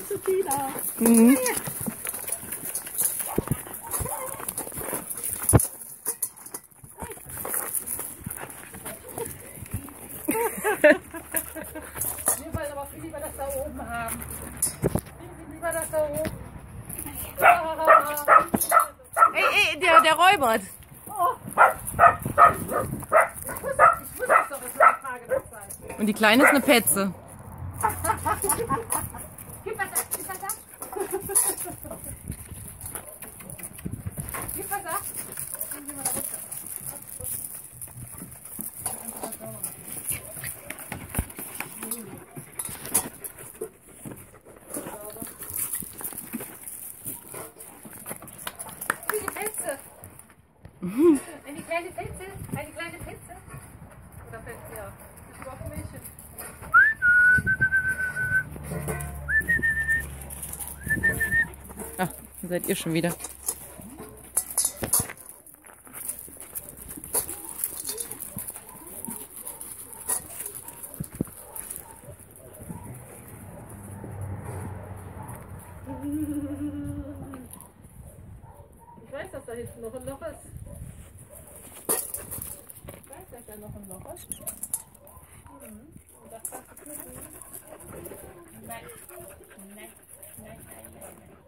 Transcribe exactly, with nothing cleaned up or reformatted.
zu Tina. Mhm. Wir wollen aber viel lieber das da oben haben. Viel lieber das da oben. Ey, ey, der, der Räubert. Oh. Ich wusste, ich wusste es doch, es wird eine Frage noch sein. Und die Kleine ist eine Petze. Gib was ab, gib was ab. Gib was ab. Gehen Sie mal da runter. Die Petze. Eine kleine Petze. Eine kleine Petze. Oder Petze, ja. Ich überhaupt ein Mädchen. Ach, da seid ihr schon wieder. Ich weiß, dass da hinten noch ein Loch ist. Ich weiß, dass da noch ein Loch ist. Mhm. Und das kannst du knicken. Nein, nein, nein, nein, nein.